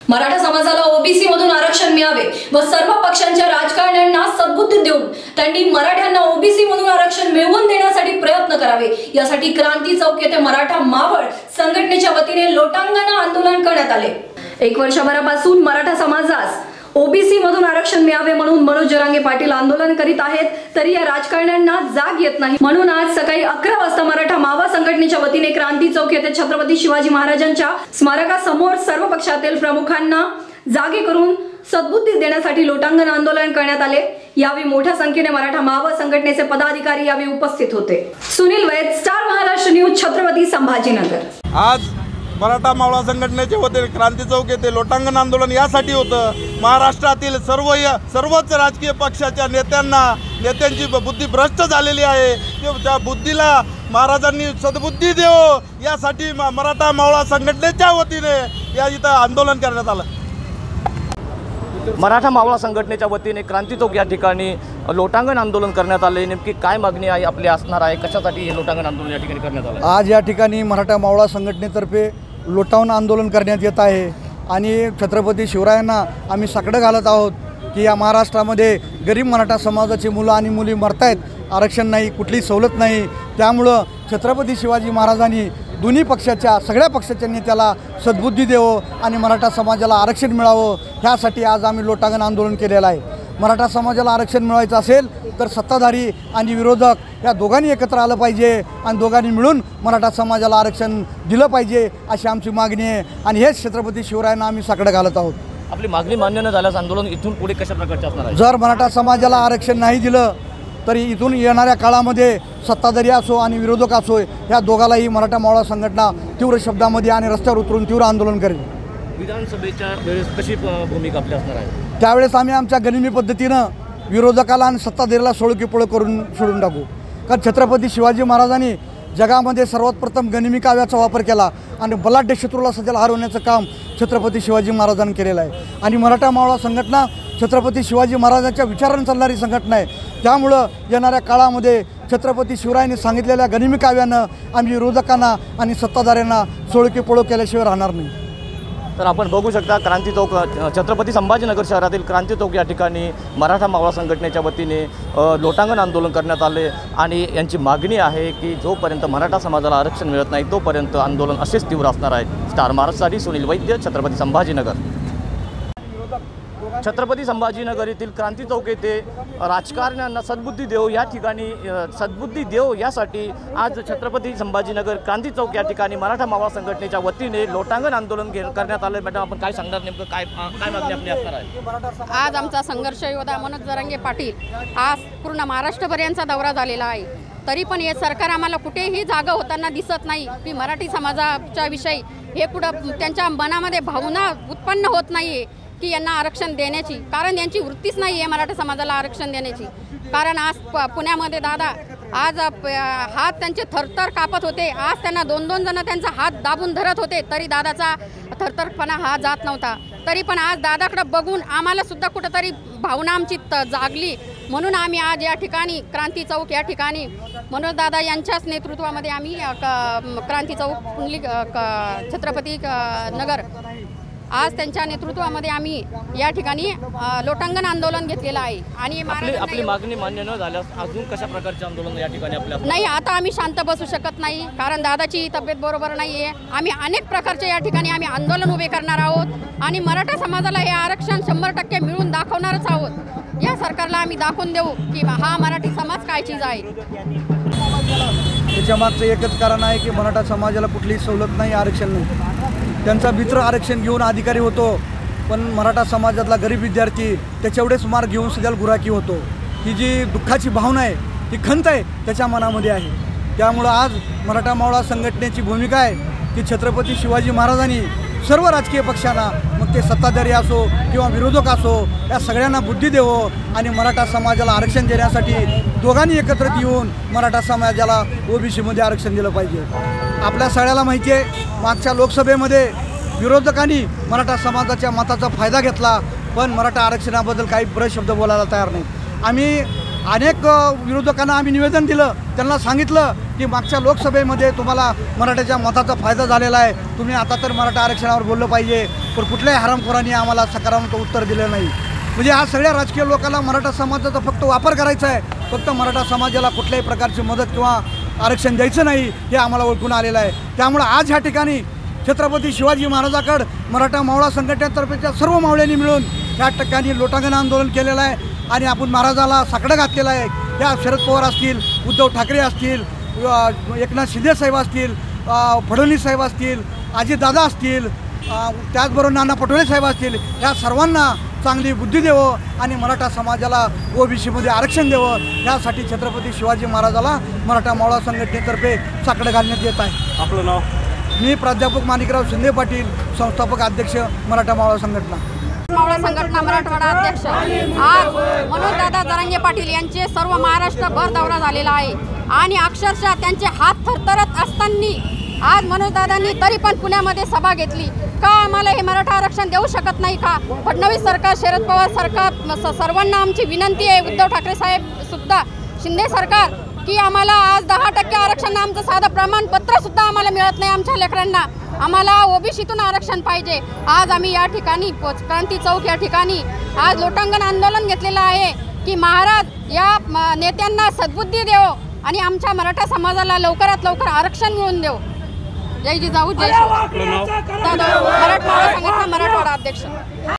मराठा समाजाला ओबीसी मधून आरक्षण मिळावे व सर्व पक्षांच्या राजकारण्यांना सद्बुद्धी देऊन त्यांनी मराठ्यांना ओबीसी मधून आरक्षण मिळवून देण्यासाठी प्रयत्न करावे, यासाठी क्रांती चौक येथे मराठा मावळ संघटनेच्या वतीने लोटांगण आंदोलन करण्यात आले। 1 वर्षभरापासून मराठा समाजास ओबीसी मधून आरक्षण मिळावे म्हणून मनोज जरांगे पाटील आंदोलन करीत आहेत, तरी या राजकारण्यांना जाग येत नाही। म्हणून आज सकाळी 11 वाजता मराठा मावळ संघटनेच्या वतीने क्रांती चौक येथे छत्रपती शिवाजी महाराजांच्या स्मारकासमोर सर्व पक्षातील प्रमुखांना जागे करून सद्बुद्धी देण्यासाठी लोटांगण आंदोलन करण्यात आले। यावेळी मोठ्या संख्येने मराठा मावळ संघटनेचे पदाधिकारी यावेळी उपस्थित होते। Sunil Vaid, star Maharashtra news, Chhatrapati Sambhajinagar. आज मराठा मावळा संघटनेचे वतीने क्रांती चौक येथे लोटांगण आंदोलन यासाठी होतं। महाराष्ट्रातील सर्वच राजकीय पक्षाच्या नेत्यांची बुद्धी भ्रष्ट झालेली आहे। त्या बुद्धीला महाराजांनी सद्बुद्धी देव यासाठी मराठा मावळा संघटनेच्या वतीने या इथं आंदोलन करण्यात आलं। मराठा मावळा संघटनेच्या वतीने क्रांती चौक या ठिकाणी लोटांगण आंदोलन करण्यात आले। नेमकी काय मागणी आहे आपली असणार आहे, कशासाठी हे लोटांगण आंदोलन या ठिकाणी करण्यात आलं? आज या ठिकाणी मराठा मावळा संघटनेतर्फे लोटांगण आंदोलन करण्यात येत आहे आणि छत्रपती शिवरायांना आम्ही साकडं घालत आहोत की या महाराष्ट्रामध्ये गरीब मराठा समाजाची मुलं आणि मुली मरतायत, आरक्षण नाही, कुठली सवलत नाही। त्यामुळं छत्रपती शिवाजी महाराजांनी दोन्ही पक्षाच्या सगळ्या पक्षाच्या नेत्याला सद्बुद्धी देवो आणि मराठा समाजाला आरक्षण मिळावं, ह्यासाठी आज आम्ही लोटांगण आंदोलन केलेलं आहे। मराठा समाजाला आरक्षण मिळवायचं असेल तर सत्ताधारी आणि विरोधक या दोघांनी एकत्र आलं पाहिजे आणि दोघांनी मिळून मराठा समाजाला आरक्षण दिलं पाहिजे, अशी आमची मागणी आहे आणि हेच छत्रपती शिवरायांना आम्ही साकडं घालत आहोत। आपली मागणी मान्य न झाल्यास आंदोलन इथून पुढे कशा प्रकारचे असणार आहे? जर मराठा समाजाला आरक्षण नाही दिलं तरी इथून येणाऱ्या काळामध्ये सत्ताधारी असो आणि विरोधक असो या दोघालाही मराठा मावळा संघटना तीव्र शब्दामध्ये आणि रस्त्यावर उतरून तीव्र आंदोलन करेल। विधानसभेच्या वेळेस कशी भूमिका आपली असणार आहे? त्यावेळेस आम्ही आमच्या गनिमी पद्धतीनं विरोधकाला आणि सत्ताधारीला सोळकीपोळं करून सोडून टाकू। कारण छत्रपती शिवाजी महाराजांनी जगामध्ये सर्वात प्रथम गनिमी काव्याचा वापर केला आणि बलाढ्य शत्रूला सध्याला हरवण्याचं काम छत्रपती शिवाजी महाराजांनी केलेलं आहे आणि मराठा मावळा संघटना छत्रपती शिवाजी महाराजांच्या विचारांनी चालणारी संघटना आहे। त्यामुळं येणाऱ्या काळामध्ये छत्रपती शिवरायांनी सांगितलेल्या गनिमी काव्यानं आम्ही विरोधकांना आणि सत्ताधाऱ्यांना सोळकीपोळं केल्याशिवाय राहणार नाही। तर आपण बघू शकता क्रांती चौक छत्रपती संभाजीनगर शहरातील क्रांती चौक या ठिकाणी मराठा मावळा संघटनेच्या वतीने लोटांगण आंदोलन करण्यात आले आणि यांची मागणी आहे की जोपर्यंत मराठा समाजाला आरक्षण मिळत नाही तोपर्यंत आंदोलन असेच तीव्र असणार आहे। स्टार महाराष्ट्रासाठी सुनील वैद्य, छत्रपती संभाजीनगर। छत्रपती संभाजीनगर येथील क्रांती चौक येथे राजकारण्यांना सद्बुद्धी देव या ठिकाणी सद्बुद्धी देव यासाठी आज छत्रपती संभाजीनगर क्रांती चौक या ठिकाणी मराठा मावळा संघटनेच्या वतीने लोटांगण आंदोलन करण्यात आले। मॅडम, आपण काय सांगणार, नेमकं काय मागणी आपली असणार आहे? आज आमचा संघर्ष योद्धा मनोज जरांगे पाटील आज पूर्ण महाराष्ट्रभर दौरा झालेला आहे, तरी पण हे सरकार आम्हाला कुठेही जागा होताना दिसत नाही की मराठी समाजाच्या विषयी हे कुठं त्यांच्या मनामध्ये भावना उत्पन्न होत नाही आहे की यांना आरक्षण देण्याची, कारण यांची वृत्तीच नाही आहे मराठा समाजाला आरक्षण देण्याची। कारण आज पुण्यामध्ये दादा आज हात त्यांचे थरथर कापत होते, आज त्यांना 2-2 जण त्यांचा हात दाबून धरत होते तरी दादाचा थरथरपणा हा जात नव्हता। तरी पण आज दादाकडे बघून आम्हाला सुद्धा कुठंतरी भावना आमची जागली, म्हणून आम्ही आज या ठिकाणी क्रांती चौक या ठिकाणी मनोज दादा यांच्याच नेतृत्वामध्ये आम्ही क्रांती चौक छत्रपती नगर आज त्यांच्या नेतृत्वामध्ये आम्ही या ठिकाणी लोटांगण आंदोलन घेतलेलं आहे आणि आपली मागणी मान्य न झाल्यास अजून कशा प्रकारचे आंदोलन या ठिकाणी आपल्या नाही, आता आम्ही शांत बसू शकत नाही, कारण दादाची तब्येत बरोबर नाही आहे। आम्ही अनेक प्रकारचे या ठिकाणी आम्ही आंदोलन उभे करणार आहोत आणि मराठा समाजाला हे आरक्षण 100% मिळून दाखवणारच आहोत। या सरकारला आम्ही दाखवून देऊ की हा मराठी समाज काय चीज आहे। त्याच्या मागचं एकच कारण आहे की मराठा समाजाला कुठलीही सवलत नाही, आरक्षण नाही। त्यांचा मित्र आरक्षण घेऊन अधिकारी होतो, पण मराठा समाजातला गरीब विद्यार्थी त्याच्यावढेच मार्क घेऊन सध्याला गुराखी होतो। ही जी दुःखाची भावना आहे, ती खंत आहे त्याच्या मनामध्ये आहे। त्यामुळं आज मराठा मावळा संघटनेची भूमिका आहे की छत्रपती शिवाजी महाराजांनी सर्व राजकीय पक्षांना, मग ते सत्ताधारी असो किंवा विरोधक असो, या सगळ्यांना बुद्धी देवो आणि मराठा समाजाला आरक्षण देण्यासाठी दोघांनी एकत्रित येऊन मराठा समाजाला ओबीसीमध्ये आरक्षण दिलं पाहिजे। आपल्या सगळ्याला माहिती आहे, मागच्या लोकसभेमध्ये विरोधकांनी मराठा समाजाच्या मताचा फायदा घेतला, पण मराठा आरक्षणाबद्दल काही शब्द बोलायला तयार नाही। आम्ही अनेक विरोधकांना आम्ही निवेदन दिलं, त्यांना सांगितलं की मागच्या लोकसभेमध्ये तुम्हाला मराठ्याच्या मताचा फायदा झालेला आहे, तुम्ही आता तर मराठा आरक्षणावर बोललं पाहिजे, पण कुठल्याही हरामखोरांनी आम्हाला सकारात्मक उत्तर दिलं नाही. म्हणजे हा सगळ्या राजकीय लोकांना मराठा समाजाचा फक्त वापर करायचा आहे, फक्त मराठा समाजाला कुठल्याही प्रकारची मदत किंवा आरक्षण द्यायचं नाही हे आम्हाला ओळखून आलेलं आहे. त्यामुळं आज ह्या ठिकाणी छत्रपती शिवाजी महाराजाकडं मराठा मावळा संघटनेतर्फेच्या सर्व मावळ्यांनी मिळून या ठिकाणी लोटांगण आंदोलन केलेलं आहे आणि आपण महाराजाला साकडं घातलेलं आहे. या शरद पवार असतील, उद्धव ठाकरे असतील, एकनाथ शिंदे साहेब असतील, फडणवीस साहेब असतील, अजितदादा असतील, त्याचबरोबर नाना पटोले साहेब असतील, या सर्वांना चांगली बुद्धी द्यावं आणि मराठा समाजाला ओबीसीमध्ये आरक्षण द्यावं, यासाठी छत्रपती शिवाजी महाराजाला मराठा मावळा संघटनेतर्फे साकडं घालण्यात येत आहे. आपलं नाव? मी प्राध्यापक माणिकराव शिंदे पाटील, संस्थापक अध्यक्ष मराठा मावळा संघटना. मावळा संघटना मराठवाडा अध्यक्ष. आज मनोजदादा जरांगे पाटील यांचे सर्व महाराष्ट्रभर दौरा झालेला आहे आणि अक्षरशः त्यांचे हात थरथरत असताना आज मनोजदादांनी तरी पण पुण्यामध्ये सभा घेतली. का आम्हाला हे मराठा आरक्षण देऊ शकत नाही का? फडणवीस सरकार, शरद पवार सरकार, सर्वांना आमची विनंती आहे, उद्धव ठाकरे साहेब सुद्धा, शिंदे सरकार, की आम्हाला आज 10% आरक्षण, आमचं साधं प्रमाणपत्र सुद्धा आम्हाला मिळत नाही आमच्या लेकरांना. आम्हाला ओबीसीतून आरक्षण पाहिजे. आज आम्ही या ठिकाणी क्रांती चौक या ठिकाणी आज लोटांगण आंदोलन घेतलेलं आहे की महाराज या नेत्यांना सद्बुद्धी देव आणि आमच्या मराठा समाजाला लवकरात लवकर आरक्षण मिळवून देव. जय जिजाऊ, जय शिवराय. मराठवाडा संघटना मराठवाडा अध्यक्ष.